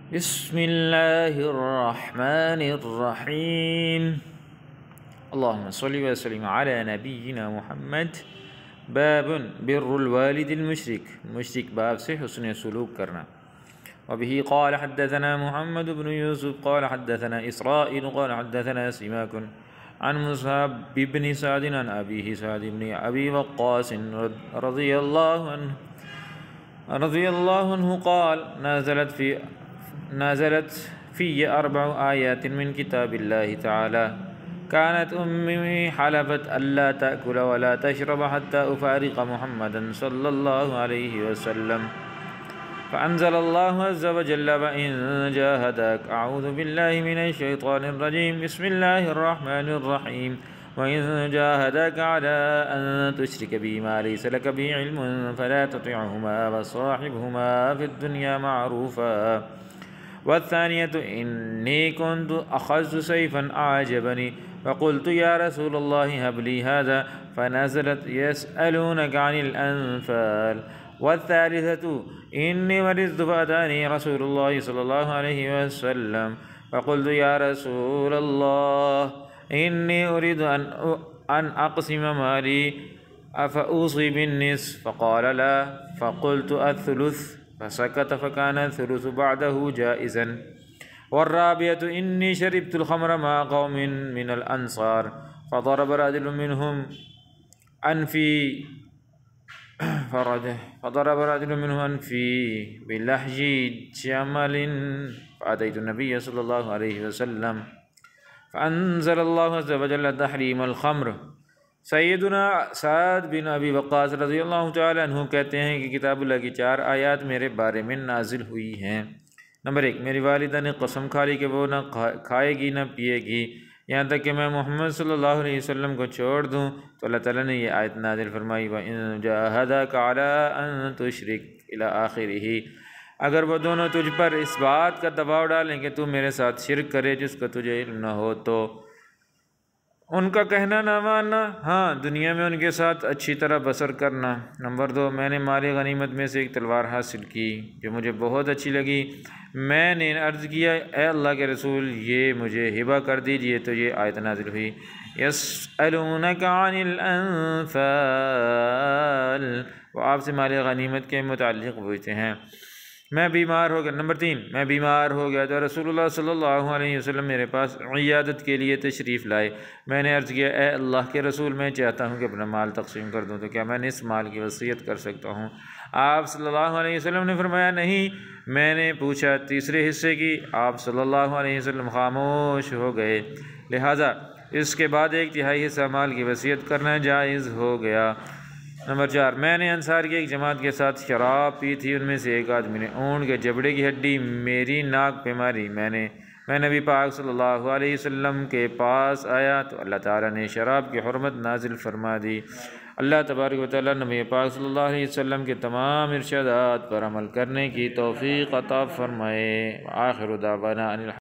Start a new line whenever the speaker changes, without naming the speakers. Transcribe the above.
بسم الله الرحمن الرحيم اللهم صل وسلم على نبينا محمد باب بر الوالد المشرك باب سے حسن سلوک کرنا. وبه قال حدثنا محمد بن يوسف قال حدثنا إسرائيل قال حدثنا سماك عن مصعب بن سعد عن أبيه سعد بن أبي وقاص رضي الله عنه قال نزلت في 4 آيات من كتاب الله تعالى كانت أمي حلفت ألا تأكل ولا تشرب حتى أفارق محمدا صلى الله عليه وسلم فأنزل الله عز وجل وإن جاهداك أعوذ بالله من الشيطان الرجيم بسم الله الرحمن الرحيم وإن جاهداك على أن تشرك بي ما ليس لك به علم فلا تطعهما وصاحبهما في الدنيا معروفا والثانية إني كنت أخذت سيفا أعجبني فقلت يا رسول الله هب لي هذا فنزلت يسألونك عن الأنفال والثالثة إني مرضت فأتاني رسول الله صلى الله عليه وسلم فقلت يا رسول الله إني أريد أن أقسم مالي أفأوصي بالنصف فقال لا فقلت الثلث فسكت فكان الثلث بعده جائزا. والرابعة إني شربت الخمر مع قوم من الأنصار فضرب رجل منهم أنفي بلحج جمل فأتيت النبي صلى الله عليه وسلم فأنزل الله عز وجل تحریم الخمر. سیدنا سعد بن ابی وقاص رضی اللہ تعالیٰ عنہ کہتے ہیں کہ کتاب اللہ کی 4 آیات میرے بارے میں نازل ہوئی ہیں. نمبر 1، میری والدہ نے قسم کھا لی کہ وہ نہ کھائے گی نہ پیے گی یہاں تک کہ میں محمد صلی اللہ علیہ وسلم کو چھوڑ دوں، تو اللہ تعالیٰ نے یہ آیت نازل فرمائی وَإِن جَاهَدَاكَ عَلَىٰ أَن تُشْرِكَ إِلَىٰ آخِرِهِ. اگر وہ دونوں تجھ پر اس بات کا دباؤ ڈالیں کہ تو میرے ساتھ شرک کرے جس کا تجھے علم نہ ہو، تو ان کا کہنا نہ ماننا، ہاں دنیا میں ان کے ساتھ اچھی طرح بسر کرنا. نمبر 2، میں نے مال غنیمت میں سے ایک تلوار حاصل کی جو مجھے بہت اچھی لگی. میں نے عرض کیا اے اللہ کے رسول یہ مجھے ہبہ کر دیجئے، تو یہ آیت نازل ہوئی یسألونک عن الانفال. وہ آپ سے مال غنیمت کے متعلق پوچھتے ہیں. میں بیمار ہو گیا. نمبر 3، میں بیمار ہو گیا تو رسول اللہ صلی اللہ علیہ وسلم میرے پاس عیادت کے لیے تشریف لائے. میں نے عرض کیا اے اللہ کے رسول میں چاہتا ہوں کہ اپنا مال تقسیم کر دوں، تو کیا میں اس مال کی وصیت کر سکتا ہوں؟ آپ صلی اللہ علیہ وسلم نے فرمایا نہیں. میں نے پوچھا تیسرے حصے کی، آپ صلی اللہ علیہ وسلم خاموش ہو گئے. لہٰذا اس کے بعد 1/3 حصہ مال کی وصیت کرنا جائز ہو گیا. نمبر 4، میں نے انصار کی ایک جماعت کے ساتھ شراب پی تھی. ان میں سے ایک آدمی نے اونٹ کے جبڑے کی ہڈی میری ناک پہ ماری. میں نبی پاک صلی اللہ علیہ وسلم کے پاس آیا تو اللہ تعالیٰ نے شراب کی حرمت نازل فرما دی. اللہ تبارک و تعالیٰ نبی پاک صلی اللہ علیہ وسلم کے تمام ارشادات پر عمل کرنے کی توفیق عطا فرمائے. آخر دعوانا